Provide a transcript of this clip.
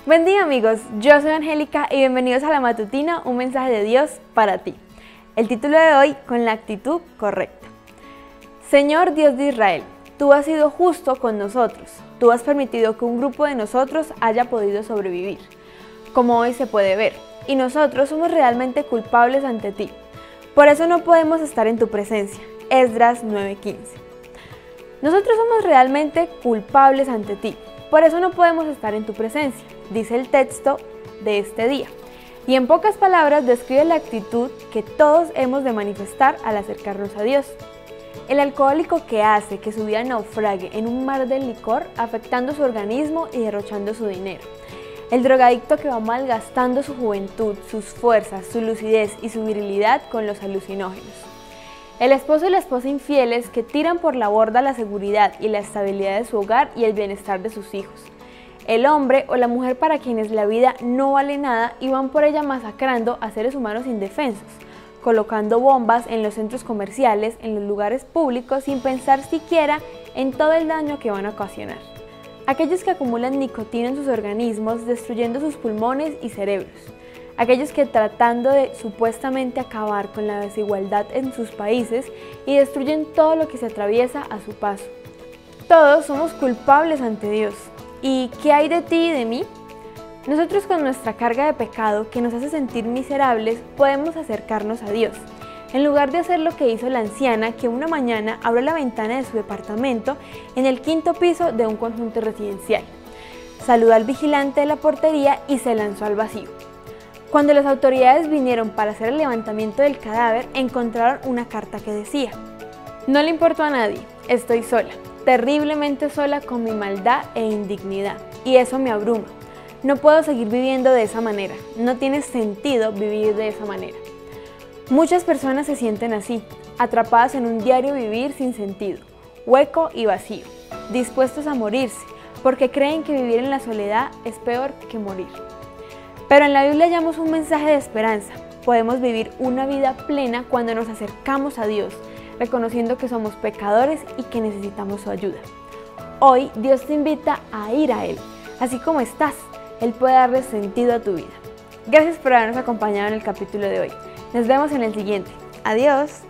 Buen día amigos, yo soy Angélica y bienvenidos a la matutina, un mensaje de Dios para ti. El título de hoy, con la actitud correcta. Señor Dios de Israel, tú has sido justo con nosotros, tú has permitido que un grupo de nosotros haya podido sobrevivir, como hoy se puede ver, y nosotros somos realmente culpables ante ti. Por eso no podemos estar en tu presencia. Esdras 9:15. Nosotros somos realmente culpables ante ti. Por eso no podemos estar en tu presencia, dice el texto de este día. Y en pocas palabras describe la actitud que todos hemos de manifestar al acercarnos a Dios. El alcohólico que hace que su vida naufrague en un mar de licor, afectando su organismo y derrochando su dinero. El drogadicto que va malgastando su juventud, sus fuerzas, su lucidez y su virilidad con los alucinógenos. El esposo y la esposa infieles que tiran por la borda la seguridad y la estabilidad de su hogar y el bienestar de sus hijos. El hombre o la mujer para quienes la vida no vale nada y van por ella masacrando a seres humanos indefensos, colocando bombas en los centros comerciales, en los lugares públicos, sin pensar siquiera en todo el daño que van a ocasionar. Aquellos que acumulan nicotina en sus organismos, destruyendo sus pulmones y cerebros. Aquellos que tratando de supuestamente acabar con la desigualdad en sus países y destruyen todo lo que se atraviesa a su paso. Todos somos culpables ante Dios. ¿Y qué hay de ti y de mí? Nosotros con nuestra carga de pecado que nos hace sentir miserables podemos acercarnos a Dios. En lugar de hacer lo que hizo la anciana que una mañana abrió la ventana de su departamento en el 5º piso de un conjunto residencial. Saludó al vigilante de la portería y se lanzó al vacío. Cuando las autoridades vinieron para hacer el levantamiento del cadáver, encontraron una carta que decía: no le importo a nadie, estoy sola, terriblemente sola con mi maldad e indignidad, y eso me abruma. No puedo seguir viviendo de esa manera, no tiene sentido vivir de esa manera. Muchas personas se sienten así, atrapadas en un diario vivir sin sentido, hueco y vacío, dispuestos a morirse, porque creen que vivir en la soledad es peor que morir. Pero en la Biblia hallamos un mensaje de esperanza. Podemos vivir una vida plena cuando nos acercamos a Dios, reconociendo que somos pecadores y que necesitamos su ayuda. Hoy Dios te invita a ir a Él, así como estás. Él puede darle sentido a tu vida. Gracias por habernos acompañado en el capítulo de hoy. Nos vemos en el siguiente. Adiós.